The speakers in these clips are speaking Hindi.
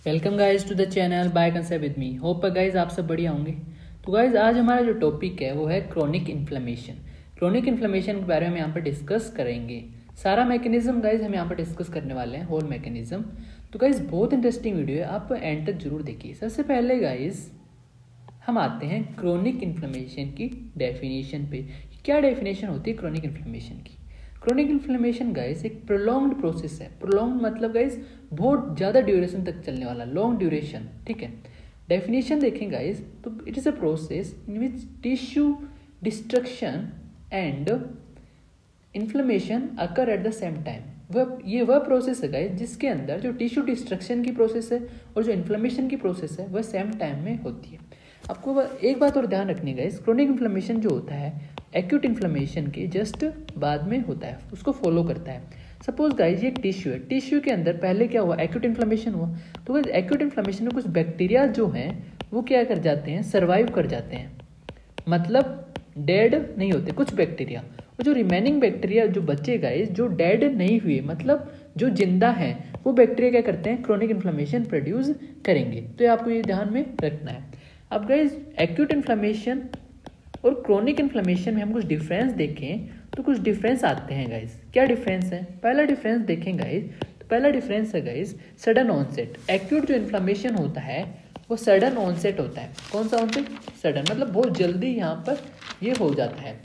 Welcome guys to the channel by concept with me. Hope guys आप सब बढ़िया होंगे। तो गाइज आज हमारा जो टॉपिक है वो है क्रोनिक इन्फ्लेमेशन। क्रोनिक इन्फ्लेमेशन के बारे में हम यहाँ पर डिस्कस करेंगे। सारा मैकेनिज्म गाइज हम यहाँ पर डिस्कस करने वाले हैं, होल मैकेनिज्म। तो गाइज बहुत इंटरेस्टिंग वीडियो है, आप एंड तक जरूर देखिए। सबसे पहले गाइज हम आते हैं क्रोनिक इन्फ्लेमेशन की डेफिनेशन पे। क्या डेफिनेशन होती है क्रोनिक इन्फ्लेमेशन की? क्रोनिक इन्फ्लेमेशन गाइस एक प्रोलॉन्ग्ड प्रोसेस है। प्रोलॉन्ग्ड मतलब गाइस बहुत ज़्यादा ड्यूरेशन तक चलने वाला, लॉन्ग ड्यूरेशन। ठीक है, डेफिनेशन देखें गाइस तो it is a process in which tissue destruction and inflammation occur at the same time. वह प्रोसेस है गाइस जिसके अंदर जो टिश्यू डिस्ट्रक्शन की प्रोसेस है और जो इन्फ्लेमेशन की प्रोसेस है वह सेम टाइम में होती है। आपको एक बात और ध्यान रखनी गाइस, क्रोनिक इन्फ्लेमेशन जो होता है एक्यूट इन्फ्लेमेशन के जस्ट बाद में होता है, उसको फॉलो करता है। सपोज गाइस ये एक टिश्यू है, टिश्यू के अंदर पहले क्या हुआ, एक्यूट इन्फ्लेमेशन हुआ। तो गाइस एक्यूट इन्फ्लेमेशन में कुछ बैक्टीरिया जो हैं वो क्या कर जाते हैं, सर्वाइव कर जाते हैं, मतलब डेड नहीं होते कुछ बैक्टीरिया। और जो रिमेनिंग बैक्टीरिया जो बचे गाइस, जो डेड नहीं हुए मतलब जो जिंदा हैं, वो बैक्टीरिया क्या करते हैं, क्रोनिक इन्फ्लेमेशन प्रोड्यूस करेंगे। तो आपको ये ध्यान में रखना है। अब गाइस एक्यूट इन्फ्लेमेशन और क्रोनिक इन्फ्लेमेशन में हम कुछ डिफरेंस देखें तो कुछ डिफरेंस आते हैं गाइस। क्या डिफरेंस है? पहला डिफरेंस देखें गाइस तो पहला डिफरेंस है गाइस सडन ऑनसेट। एक्यूट जो इन्फ्लेमेशन होता है वो सडन ऑनसेट होता है। कौन सा ऑनसेट? सडन, मतलब बहुत जल्दी यहाँ पर ये हो जाता है।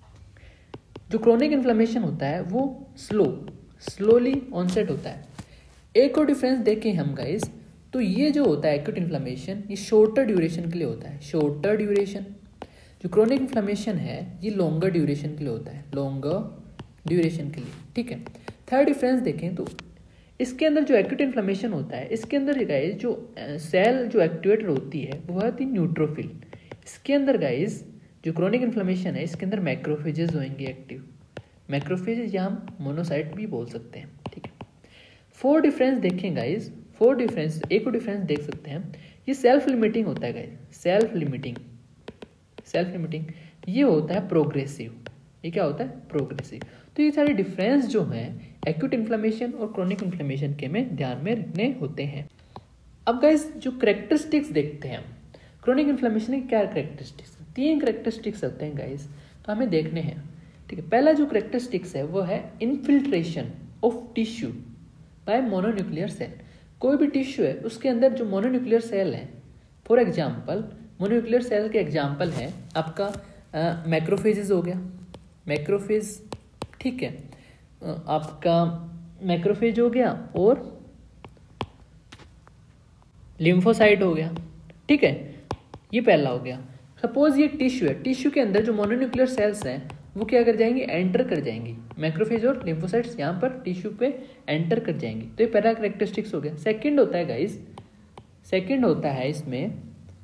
जो क्रोनिक इन्फ्लेमेशन होता है वो स्लोली ऑनसेट होता है। एक और डिफरेंस देखें हम गाइस तो ये जो होता है एक्यूट इन्फ्लेमेशन ये शॉर्टर ड्यूरेशन के लिए होता है, शॉर्टर ड्यूरेशन। जो क्रोनिक इन्फ्लेमेशन है ये लॉन्गर ड्यूरेशन के लिए होता है, लॉन्गर ड्यूरेशन के लिए। ठीक है, थर्ड डिफरेंस देखें तो इसके अंदर जो एक्यूट इन्फ्लेमेशन होता है इसके अंदर गाइस जो सेल जो एक्टिवेटर होती है वो होती है न्यूट्रोफिल। इसके अंदर गाइस जो क्रोनिक इन्फ्लेमेशन है इसके अंदर मैक्रोफेजेस होंगे एक्टिव। मैक्रोफेजेस या हम मोनोसाइट भी बोल सकते हैं। ठीक है, फोर डिफरेंस देखें गाइस, फोर डिफरेंस, एक और डिफरेंस देख सकते हैं, ये सेल्फ लिमिटिंग होता है गाइस। सेल्फ लिमिटिंग ये होता है प्रोग्रेसिव। ये क्या होता है? प्रोग्रेसिव। तो ये सारे डिफरेंस जो हैं एक्यूट इन्फ्लेमेशन और क्रोनिक इन्फ्लेमेशन के में ध्यान में रखने होते हैं। अब गाइस जो कैरेक्टरिस्टिक्स देखते हैं हम क्रोनिक इन्फ्लेमेशन के, क्या कैरेक्टरिस्टिक्स? तीन कैरेक्टरिस्टिक्स होते हैं गाइस, तो हमें देखने हैं। ठीक है, पहला जो कैरेक्टरिस्टिक्स है वो है infiltration of tissue by mononuclear cell. कोई भी टिश्यू है उसके अंदर जो मोनोन्यूक्लियर सेल है, फॉर एग्जाम्पल मोनोन्यूक्लियर सेल के एग्जाम्पल है आपका मैक्रोफेजेस हो गया, मैक्रोफेज। ठीक है, आपका मैक्रोफेज हो गया और लिम्फोसाइट हो गया। ठीक है, ये पहला हो गया। सपोज ये टिश्यू है, टिश्यू के अंदर जो मोनोन्यूक्लियर सेल्स हैं वो क्या कर जाएंगे, एंटर कर जाएंगी। मैक्रोफेज और लिम्फोसाइट्स यहाँ पर टिश्यू पे एंटर कर जाएंगी। तो ये पहला कैरेक्टरिस्टिक्स हो गया। सेकंड होता है गाइस, सेकंड होता है इसमें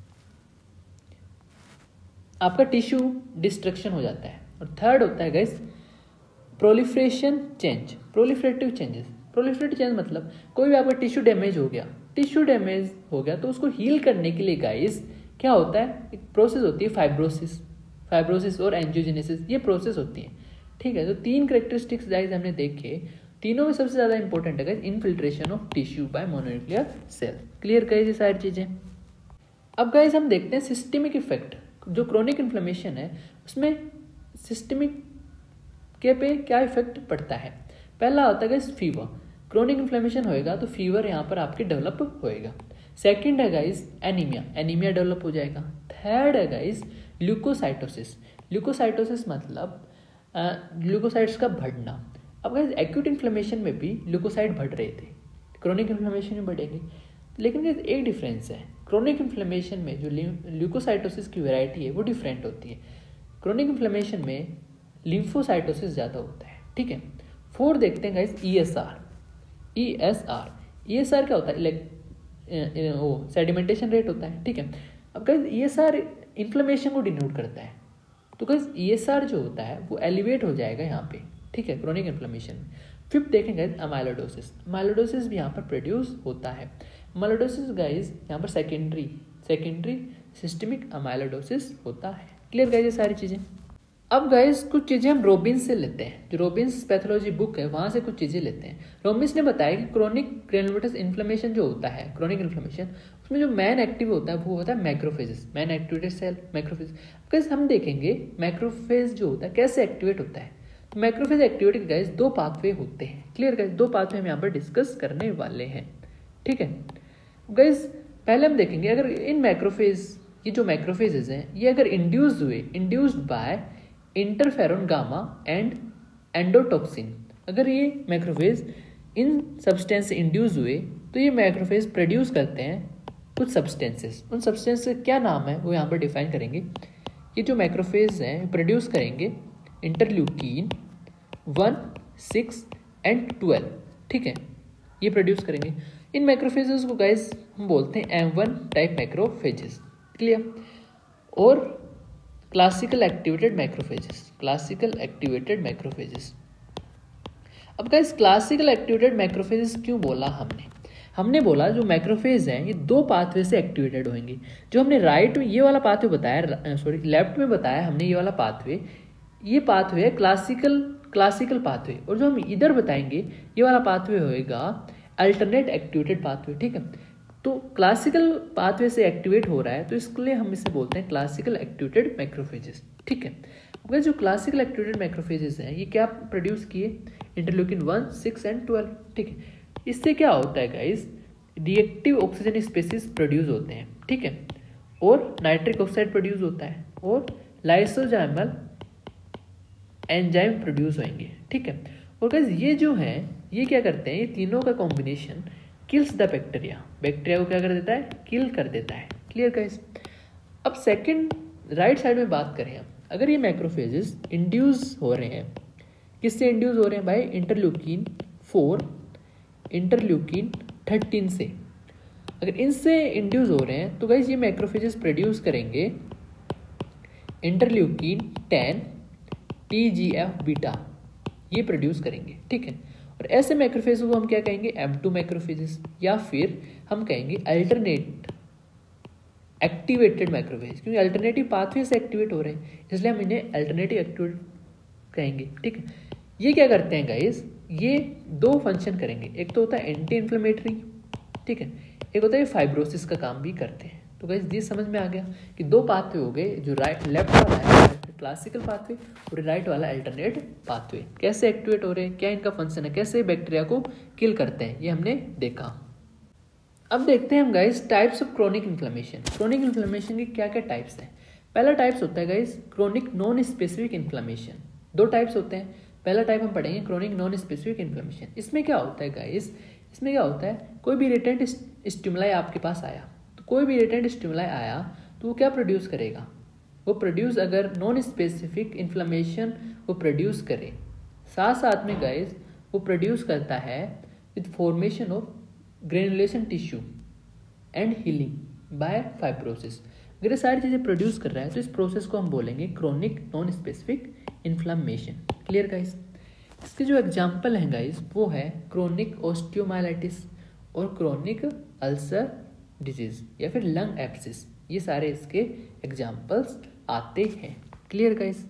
आपका टिश्यू डिस्ट्रक्शन हो जाता है। और थर्ड होता है guys proliferation change, proliferative changes. Proliferative change मतलब कोई भी आपका टिश्यू डैमेज हो गया, टिश्यू डैमेज हो गया तो उसको हील करने के लिए गाइस क्या होता है, एक प्रोसेस होती है फाइब्रोसिस और एंजियोजेनेसिस, ये प्रोसेस होती है। ठीक है, तो तीन कैरेक्टरिस्टिक्स गाइस हमने देखे, तीनों में सबसे ज़्यादा इंपॉर्टेंट है guys infiltration of tissue by mononuclear cell. Clear guys ये सारी चीज़ें। अब गाइस हम देखते हैं सिस्टमिक इफेक्ट। जो क्रोनिक इन्फ्लेमेशन है उसमें सिस्टमिक के पे क्या इफेक्ट पड़ता है? पहला होता है गाइस फीवर। क्रोनिक इन्फ्लेमेशन होएगा तो फीवर यहाँ पर आपके डेवलप होएगा। सेकंड है गाइस एनीमिया, एनीमिया डेवलप हो जाएगा। थर्ड है गाइस ल्यूकोसाइटोसिस। ल्यूकोसाइटोसिस मतलब ल्यूकोसाइट्स का बढ़ना। अब गाइस एक्यूट इन्फ्लेमेशन में भी ल्यूकोसाइट बढ़ रहे थे, क्रोनिक इन्फ्लेमेशन में बढ़ेंगे। लेकिन एक डिफरेंस है, क्रोनिक इन्फ्लेमेशन में जो ल्यूकोसाइटोसिस की वैरायटी है वो डिफरेंट होती है। क्रोनिक इन्फ्लेमेशन में लिम्फोसाइटोसिस ज़्यादा होता है। ठीक है, फोर देखते हैं गाइस ईएसआर क्या होता है? वो सेडिमेंटेशन रेट होता है। ठीक है, अब गाइस ईएसआर इन्फ्लेमेशन को डिनोट करता है। तो गाइस ईएसआर जो होता है वो एलिवेट हो जाएगा यहाँ पे। ठीक है, क्रोनिक इन्फ्लेमेशन में। फिफ्थ देखेंगे अमाइलोडोसिस भी यहाँ पर प्रोड्यूस होता है। अमाइलोडोसिस गाइस यहाँ पर सेकेंडरी सिस्टमिक अमाइलोडोसिस होता है। क्लियर गाइस ये सारी चीज़ें। अब गाइस कुछ चीज़ें हम रॉबिन्स से लेते हैं, जो रॉबिन्स पैथोलॉजी बुक है वहाँ से कुछ चीज़ें लेते हैं। रॉबिन्स ने बताया कि क्रोनिक ग्रेनुलोमैटस इन्फ्लेमेशन जो होता है, क्रोनिक इन्फ्लेमेशन, उसमें जो मैन एक्टिव होता है वो होता है macrophages, main activated cell macrophage. Guys हम देखेंगे मैक्रोफेज जो होता है कैसे एक्टिवेट होता है। तो मैक्रोफेज एक्टिविटी गाइस दो पाथवे होते हैं। क्लियर गाइस, दो पाथवे हम यहाँ पर डिस्कस करने वाले हैं। ठीक है गाइस, पहले हम देखेंगे अगर इन मैक्रोफेज, ये जो मैक्रोफेजेस हैं ये अगर induced by interferon gamma and endotoxin, अगर ये मैक्रोफेज इन सब्सटेंस से इंड्यूस हुए तो ये मैक्रोफेज प्रोड्यूस करते हैं कुछ सब्सटेंसेस। उन सब्सटेंस का क्या नाम है वो यहाँ पर डिफाइन करेंगे। ये जो मैक्रोफेज हैं प्रोड्यूस करेंगे इंटरल्यूकिन 1, 6 एंड 12। ठीक है, ये प्रोड्यूस करेंगे। इन मैक्रोफेजेस को गाइस हम बोलते हैं M1 टाइप मैक्रोफेजेस। क्लियर। और क्लासिकल एक्टिवेटेड मैक्रोफेजेस। अब गाइस क्लासिकल एक्टिवेटेड मैक्रोफेजेस क्यों बोला हमने बोला जो मैक्रोफेज हैं ये दो पाथवे से एक्टिवेटेड होंगे। जो हमने राइट में ये वाला पाथवे बताया, लेफ्ट में बताया हमने ये वाला पाथवे, ये पाथवे है क्लासिकल पाथवे, और जो हम इधर बताएंगे ये वाला पाथवे होएगा अल्टरनेट एक्टिवेटेड पाथवे। ठीक है, तो क्लासिकल पाथवे से एक्टिवेट हो रहा है तो इसके लिए हम इसे बोलते हैं क्लासिकल एक्टिवेटेड मैक्रोफेजेस। ठीक है, अब जो क्लासिकल एक्टिवेटेड मैक्रोफेजेस हैं ये क्या प्रोड्यूस किए, इंटरल्यूकिन 1, 6 एंड 12। ठीक है, इससे क्या होता है guys, reactive oxygen species produce होते हैं। ठीक है, और नाइट्रिक ऑक्साइड प्रोड्यूस होता है और लाइसोजाइमल एंजाइम प्रोड्यूस होंगे। ठीक है, और गाइस ये जो है ये क्या करते हैं, ये तीनों का कॉम्बिनेशन किल्स द बैक्टीरिया को क्या कर देता है, किल कर देता है। Clear guys. अब सेकंड राइट साइड में बात करें हम, अगर ये मैक्रोफेजेस इंड्यूस हो रहे हैं, किससे इंड्यूस हो रहे हैं भाई, इंटरल्यूकिन 4, इंटरल्यूकिन 13 से, अगर इनसे इंड्यूस हो रहे हैं तो गाइस ये मैक्रोफेजेस प्रोड्यूस करेंगे इंटरल्यूकिन 10, TGF बीटा, ये प्रोड्यूस करेंगे। ठीक है, और ऐसे मैक्रोफेज को हम क्या कहेंगे, M2 मैक्रोफेजेस, या फिर हम कहेंगे अल्टरनेट एक्टिवेटेड मैक्रोफेज, क्योंकि अल्टरनेटिव पाथवे से एक्टिवेट हो रहे हैं इसलिए हम इन्हें अल्टरनेटिव एक्टिवेट कहेंगे। ठीक है, ये क्या करते हैं गाइस, ये दो फंक्शन करेंगे, एक तो होता है एंटी इन्फ्लेमेटरी, ठीक है, एक होता है फाइब्रोसिस का काम भी करते हैं। तो गाइस ये समझ में आ गया कि दो पाथवे हो गए, जो लेफ्ट वाला है क्लासिकल पाथवे और राइट वाला अल्टरनेट पाथवे, कैसे एक्टिवेट हो रहे हैं, क्या इनका फंक्शन है, कैसे बैक्टीरिया को किल करते हैं, ये हमने देखा। अब देखते हैं हम guys types of chronic inflammation. Chronic inflammation के क्या क्या टाइप्स हैं। पहला टाइप्स होता है guys chronic non specific inflammation. दो टाइप्स होते हैं, पहला टाइप हम पढ़ेंगे क्रोनिक नॉन स्पेसिफिक इन्फ्लेमेशन। इसमें क्या होता है गाइस, इसमें क्या होता है, कोई भी इरिटेंट स्टिमुलाई आपके पास आया, तो कोई भी इरिटेंट स्टिमुलाई आया तो वो क्या प्रोड्यूस करेगा, वो प्रोड्यूस, अगर नॉन स्पेसिफिक इन्फ्लेमेशन वो प्रोड्यूस करे, साथ साथ में गाइस वो प्रोड्यूस करता है with formation of granulation tissue and healing by fibrosis. अगर ये सारी चीज़ें प्रोड्यूस कर रहा है तो इस प्रोसेस को हम बोलेंगे chronic non specific inflammation. Clear guys. इसके जो एग्जाम्पल हैं गाइस वो है क्रोनिक ऑस्टियोमाइलाइटिस और क्रोनिक अल्सर डिजीज या फिर लंग एब्सिस, ये सारे इसके एग्जाम्पल्स आते हैं। Clear guys.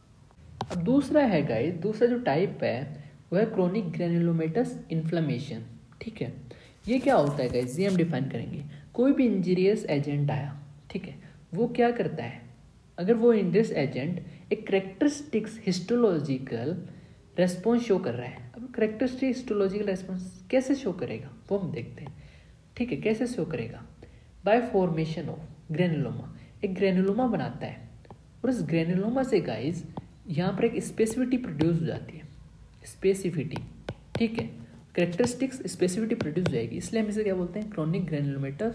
अब दूसरा है गाइस, दूसरा जो टाइप है वो है क्रोनिक ग्रेनुलोमेटस इन्फ्लेमेशन। ठीक है, ये क्या होता है गाइस, ये हम डिफाइन करेंगे। कोई भी इंजीरियस एजेंट आया, ठीक है, वो क्या करता है, अगर वो इंजीरियस एजेंट एक करेक्टरिस्टिक्स हिस्टोलॉजिकल रेस्पॉन्स शो कर रहा है। अब characteristic histological response show show करेगा वो हम देखते हैं। ठीक है, कैसे शो करेगा, बाय फॉर्मेशन ऑफ ग्रेनुलोमा, एक ग्रेनुलोमा बनाता है और इस ग्रेनुलोमा से गाइस यहाँ पर एक स्पेसिफिटी प्रोड्यूस हो जाती है, स्पेसिफिटी। ठीक है, करेक्टरिस्टिक्स स्पेसिफिटी प्रोड्यूस हो जाएगी, इसलिए हम इसे क्या बोलते हैं, क्रोनिक ग्रेनुलोमेटस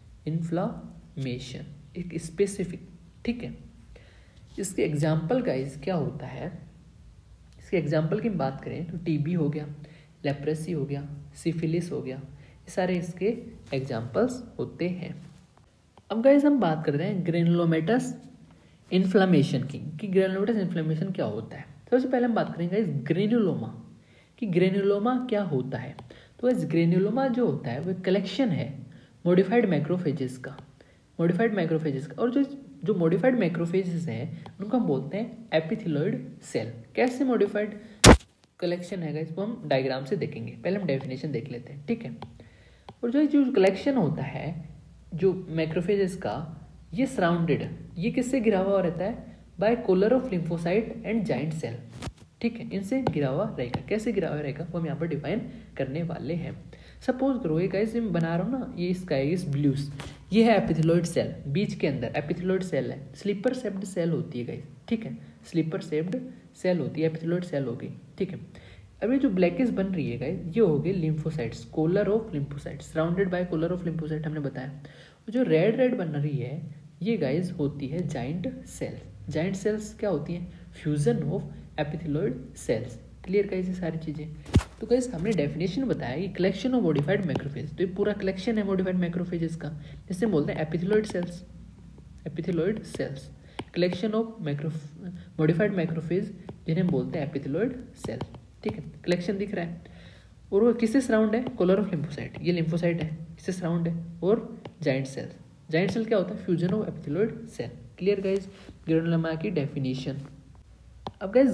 इन्फ्लामेशन, एक स्पेसिफिक। ठीक है, इसके एग्जाम्पल गाइस क्या होता है, इसके एग्जाम्पल की बात करें तो टीबी हो गया, लेप्रेसी हो गया, सिफिलिस हो गया, ये सारे इसके एग्जाम्पल्स होते हैं। अब गाइस हम बात कर रहे हैं ग्रेनुलोमेटस इन्फ्लेमेशन की, कि ग्रेनुलोमेटस इन्फ्लेमेशन क्या होता है। सबसे पहले हम बात करेंगे गाइस ग्रेनुलोमा, कि ग्रेनुलोमा क्या होता है। तो गाइस ग्रेनुलोमा जो होता है वो कलेक्शन है मॉडिफाइड मैक्रोफेजेस का, और जो जो मॉडिफाइड मैक्रोफेजेस हैं उनको हम बोलते हैं एपिथेलॉइड सेल। कैसे मॉडिफाइड कलेक्शन है इसको हम डायग्राम से देखेंगे, पहले हम डेफिनेशन देख लेते हैं, ठीक है। और जो कलेक्शन होता है जो मैक्रोफेजेस का, ये सराउंडेड, ये किससे घिरा हुआ रहता है, by collar of lymphocyte and giant cell, ठीक है, इनसे घिरा हुआ रहेगा। कैसे घिरा हुआ रहेगा वो हम यहाँ पर डिफाइन करने वाले हैं। सपोज करो ये गाइस मैं बना रहा हूँ ना, ये इसका है इस ब्लूस, ये है एपिथेलॉइड सेल, बीच के अंदर एपिथेलॉइड सेल है, स्लीपर शेप्ड सेल होती है गाइस, ठीक है, स्लीपर शेप्ड सेल होती है, एपिथेलॉइड सेल होगी, ठीक है। अब ये जो ब्लैकिश बन रही है गाइस, ये हो गई lymphocytes, collar of lymphocytes, surrounded by collar of lymphocyte हमने बताया। और जो रेड रेड बन रही है ये गाइस होती है जाइंट सेल्स। जाइंट सेल्स क्या होती हैं, fusion of epithelioid cells. Clear guys ये सारी चीज़ें। तो गाइस हमने डेफिनेशन बताया कि कलेक्शन ऑफ मॉडिफाइड मैक्रोफेज, तो ये पूरा कलेक्शन है मॉडिफाइड मैक्रोफेजेस का, जिससे बोलते हैं epithelioid cells. Epithelioid cells collection of modified macrophage जिन्हें हम बोलते हैं एपिथेलॉइड सेल, ठीक है। कलेक्शन दिख रहा है और वो किससे सराउंड है, कॉलर ऑफ लिम्फोसाइट, ये लिम्फोसाइट है, इससे सराउंड है, और जाइंट सेल्स। जाइंट सेल क्या होता है, fusion of epithelioid cell. Clear guys granuloma की डेफिनेशन। अब गाइस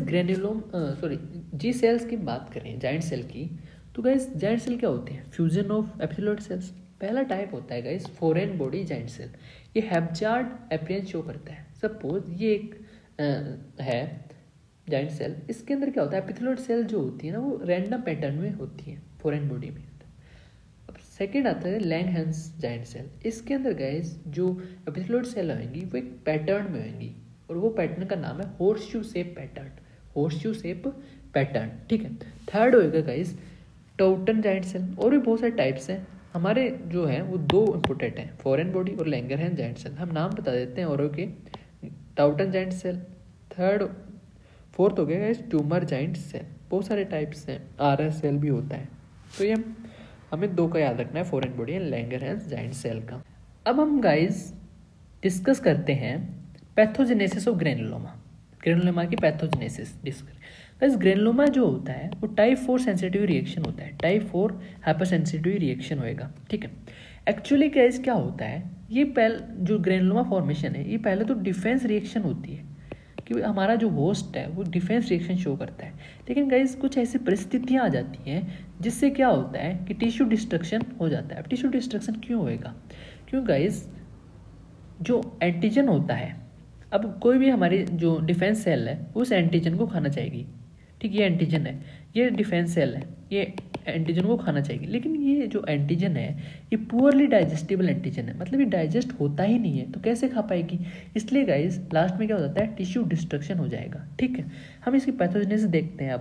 जी सेल्स की बात करें जाइंट सेल की, तो गाइस जाइंट सेल क्या होते हैं, फ्यूजन ऑफ एपिथेलॉइड सेल्स। पहला टाइप होता है guys foreign body giant cell, ये हैप्चार्ड अपीयरेंस शो करता है। सपोज ये एक है जाइंट सेल, इसके अंदर क्या होता है, एपिथेलॉइड सेल जो होती है ना वो रैंडम पैटर्न में होती है फॉरेन बॉडी में। अब सेकेंड आता है लैंगहैंस जाइंट सेल, इसके अंदर गाइस जो एपिथेलॉइड सेल होंगी वो एक पैटर्न में होंगी, और वो पैटर्न का नाम है horseshoe shape pattern, horseshoe shape pattern, ठीक है। थर्ड होएगा गाइस टाउटन जाइंट सेल, और भी बहुत सारे टाइप्स हैं हमारे जो है वो दो इंपोर्टेंट हैं, फॉरेन बॉडी और लैंगरहैंस जाइंट सेल। हम नाम बता देते हैं और के, टाउटन जाइंट सेल, फोर्थ हो गया गाइस ट्यूमर जाइंट सेल। बहुत सारे टाइप्स हैं, आरएस सेल भी होता है, तो ये हमें दो का याद रखना है, foreign body and Langerhans giant cell का। अब हम गाइस डिस्कस करते हैं पैथोजेनेसिस ऑफ ग्रेनुलोमा, ग्रेनुलोमा की पैथोजेनेसिस डिस्कस। ग्रेनुलोमा जो होता है वो टाइप 4 सेंसिटिव रिएक्शन होता है, टाइप 4 हाइपर सेंसिटिव रिएक्शन होएगा, ठीक है। एक्चुअली गाइस क्या होता है, ये जो ग्रेनुलोमा फॉर्मेशन है ये पहले तो डिफेंस रिएक्शन होती है कि हमारा जो होस्ट है वो डिफेंस रिएक्शन शो करता है, लेकिन गाइस कुछ ऐसी परिस्थितियाँ आ जाती हैं जिससे क्या होता है कि टिश्यू डिस्ट्रक्शन हो जाता है। अब टिश्यू डिस्ट्रक्शन क्यों होएगा, क्यों गाइस जो एंटीजन होता है, अब कोई भी हमारी जो डिफेंस सेल है उस एंटीजन को खाना चाहेगी, ठीक, ये एंटीजन है, ये डिफेंस सेल है, ये एंटीजन को खाना चाहेगी, लेकिन ये जो एंटीजन है ये पुअरली डाइजेस्टिबल एंटीजन है, मतलब ये डाइजेस्ट होता ही नहीं है, तो कैसे खा पाएगी। इसलिए गाइस लास्ट में क्या हो जाता है, टिश्यू डिस्ट्रक्शन हो जाएगा, ठीक है। हम इसकी पैथोजेनेसिस देखते हैं।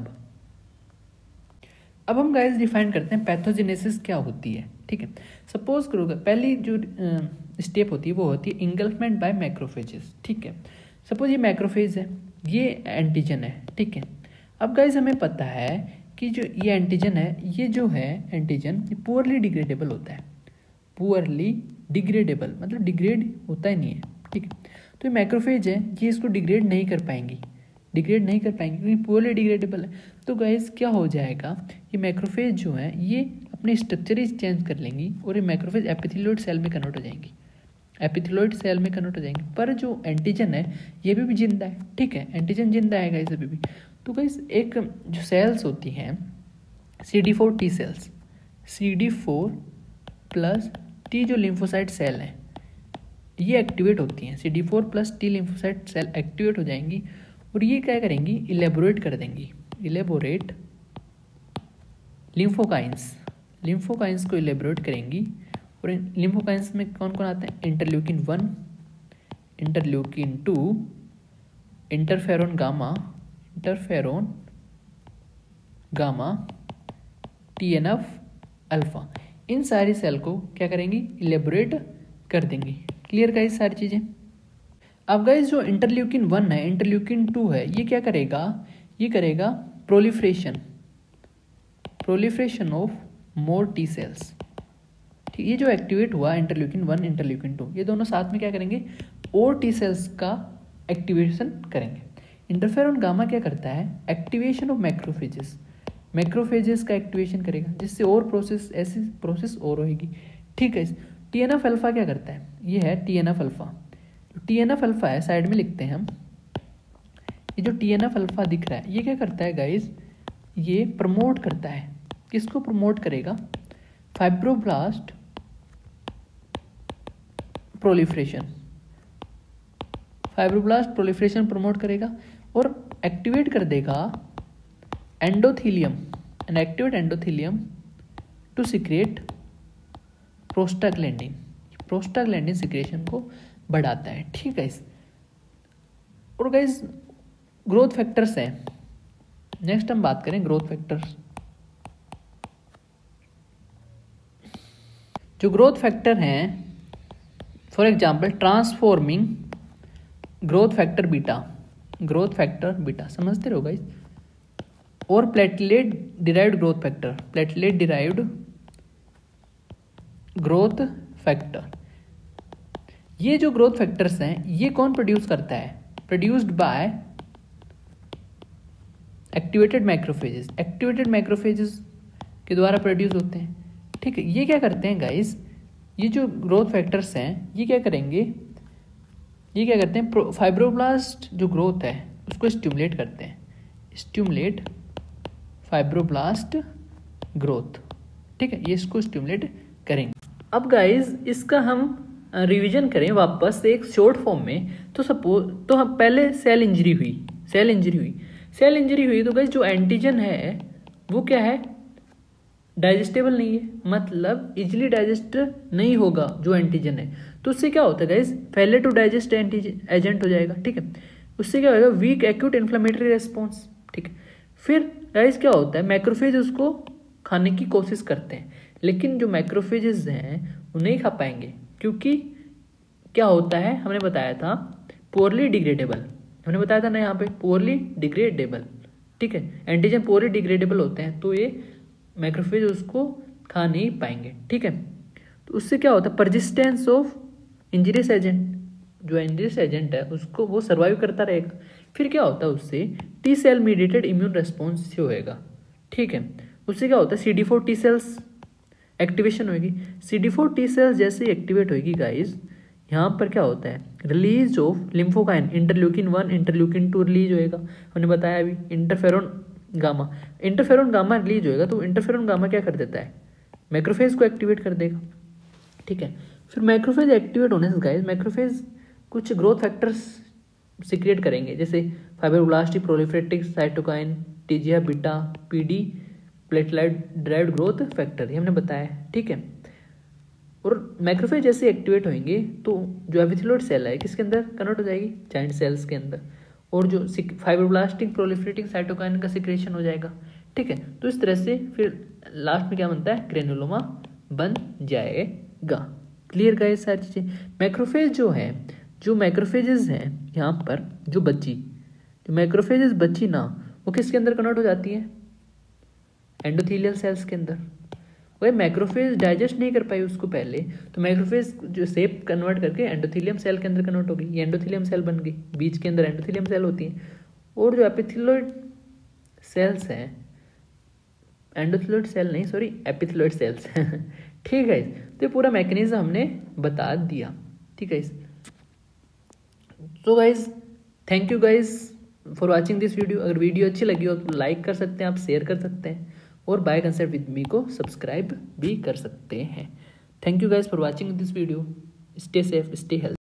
अब हम गाइस डिफाइन करते हैं पैथोजेनेसिस क्या होती है, ठीक है। सपोज करो पहली जो स्टेप होती है वो होती है इंगल्फमेंट बाय मैक्रोफेजेस, ठीक है। सपोज ये मैक्रोफेज है, ये एंटीजन है, ठीक है। अब गाइस हमें पता है कि जो ये एंटीजन है, ये जो है एंटीजन ये पुअरली डिग्रेडेबल होता है, पुअरली डिग्रेडेबल मतलब डिग्रेड होता ही नहीं है, ठीक है। तो ये मैक्रोफेज है, ये इसको डिग्रेड नहीं कर पाएंगी, क्योंकि पुअरली डिग्रेडेबल है। तो गाइस क्या हो जाएगा, ये मैक्रोफेज जो है ये अपने स्ट्रक्चर ही चेंज कर लेंगी और ये मैक्रोफेज एपिथेलॉइड सेल में कन्वर्ट हो जाएंगी, पर जो एंटीजन है ये भी जिंदा है, ठीक है, एंटीजन जिंदा है गाइस अभी भी। तो गाइस एक जो सेल्स होती हैं CD4 T cells, CD4 plus T जो लिम्फोसाइट सेल हैं ये एक्टिवेट होती हैं, CD4 plus T lymphocyte cell activate हो जाएंगी और ये क्या करेंगी, इलेबोरेट कर देंगी, इलेबोरेट लिम्फोकाइंस को इलेबोरेट करेंगी। और लिम्फोकाइंस में कौन कौन आते हैं, interleukin 1, interleukin 2, interferon gamma, TNF alpha, इन सारी सेल को क्या करेंगी, इलेबोरेट कर देंगी। क्लियर गाइस सारी चीज़ें। अब गाइस जो इंटरल्यूकिन 1 है, इंटरल्यूकिन 2 है, ये क्या करेगा, ये करेगा proliferation of more T cells, ठीक। ये जो एक्टिवेट हुआ इंटरल्यूकिन 1 इंटरल्यूकिन 2 ये दोनों साथ में क्या करेंगे, और T सेल्स का एक्टिवेशन करेंगे। इंटरफेरोन गामा क्या करता है, एक्टिवेशन ऑफ मैक्रोफेजेस का एक्टिवेशन करेगा, जिससे और ऐसी प्रोसेस और होगी, ठीक है। TNF अल्फा क्या करता है, ये है TNF अल्फा, TNF अल्फा है, साइड में लिखते हैं हम। ये जो TNF अल्फा दिख रहा है ये क्या करता है गाइज, ये प्रमोट करता है, किसको प्रमोट करेगा, fibroblast proliferation, fibroblast proliferation promote करेगा और एक्टिवेट कर देगा endothelium, an activate endothelium to secrete prostaglandin, prostaglandin secretion को बढ़ाता है। ठीक है। और गाइस ग्रोथ फैक्टर्स हैं, नेक्स्ट हम बात करें ग्रोथ फैक्टर्स। जो ग्रोथ फैक्टर हैं, for example transforming growth factor beta, growth factor beta समझते रहो गाइस, और platelet derived growth factor, platelet derived growth factor. ये जो ग्रोथ फैक्टर्स हैं ये कौन प्रोड्यूस करता है, produced by activated macrophages, activated macrophages के द्वारा प्रोड्यूस होते हैं। ठीक है। ये क्या करते हैं गाइस, ये जो ग्रोथ फैक्टर्स हैं ये क्या करेंगे, ये क्या करते हैं, फाइब्रोब्लास्ट जो ग्रोथ है उसको स्टिमुलेट करते हैं, स्टिमुलेट फाइब्रोब्लास्ट ग्रोथ। ठीक है, ये इसको स्टिमुलेट करेंगे। अब गाइस इसका हम रिवीजन करें वापस से एक शॉर्ट फॉर्म में, तो सपोज तो हम पहले सेल इंजरी हुई, सेल इंजरी हुई तो गाइस जो एंटीजन है वो क्या है, डाइजेस्टेबल नहीं है, मतलब इजिली डाइजेस्ट नहीं होगा जो एंटीजन है। तो उससे क्या होता है guys, failure to digest agent हो जाएगा। ठीक है। उससे क्या होगा, वीक एक्यूट इन्फ्लेमेटरी रेस्पॉन्स। ठीक है। फिर गाइस क्या होता है, मैक्रोफेज उसको खाने की कोशिश करते हैं, लेकिन जो मैक्रोफेजेस हैं वो नहीं खा पाएंगे, क्योंकि क्या होता है हमने बताया था पोरली डिग्रेडेबल, हमने बताया था ना यहाँ पे पोरली डिग्रेडेबल। ठीक है, एंटीजन पोरली डिग्रेडेबल होते हैं तो ये मैक्रोफेज उसको खा नहीं पाएंगे। ठीक है। तो उससे क्या होता है, परजिस्टेंस ऑफ इंजरियस एजेंट, जो इंजरियस एजेंट है उसको वो सर्वाइव करता रहेगा। फिर क्या होता है, उससे T cell mediated immune response होएगा। ठीक है। उससे क्या होता है, CD4 टी सेल्स एक्टिवेशन होगी। CD4 टी सेल्स जैसे एक्टिवेट होगी गाइस, यहाँ पर क्या होता है, release of lymphokine, interleukin 1 interleukin 2 release होएगा। हमने बताया अभी interferon gamma, interferon gamma release होएगा। तो इंटरफेरोन गामा क्या कर देता है, मैक्रोफेज को एक्टिवेट कर देगा। ठीक है। फिर मैक्रोफेज एक्टिवेट होने से गाइस मैक्रोफेज कुछ ग्रोथ फैक्टर्स सिक्रिएट करेंगे, जैसे fibroblast proliferative cytokine, TGF beta, PD, platelet derived growth factor, ये हमने बताया। ठीक है। और मैक्रोफेज जैसे एक्टिवेट होंगे तो जो एपिथेलियोइड सेल है किसके अंदर कन्वर्ट हो जाएगी, जायंट सेल्स के अंदर, और जो फाइब्रोब्लास्टिक प्रोलिफरेटिंग साइटोकाइन का सिक्रेशन हो जाएगा। ठीक है। तो इस तरह से फिर लास्ट में क्या बनता है, ग्रेनुलोमा बन जाएगा। क्लियर गाइस सारी चीज़ें। मैक्रोफेज जो है, जो मैक्रोफेजेस हैं यहाँ पर जो मैक्रोफेजेस बची ना, वो किसके अंदर कन्वर्ट हो जाती है, एंडोथीलियल सेल्स के अंदर। वही मैक्रोफेज डाइजेस्ट नहीं कर पाई उसको पहले, तो मैक्रोफेज जो शेप कन्वर्ट करके एंडोथीलियम सेल के अंदर कन्वर्ट हो गई, ये एंडोथीलियम सेल बन गई, बीच के अंदर एंडोथीलियम सेल होती है। और जो एपिथेलियोइड सेल्स हैं, एंडोथेलियोइड सेल नहीं सॉरी एपिथेलियोइड सेल्स ठीक है। तो ये पूरा मैकेनिज्म हमने बता दिया। ठीक है। तो guys thank you guys for watching this video. अगर वीडियो अच्छी लगी हो तो लाइक कर सकते हैं, आप शेयर कर सकते हैं, और बाय कंसेप्ट विद मी को सब्सक्राइब भी कर सकते हैं। Thank you guys for watching this video. Stay safe, stay health.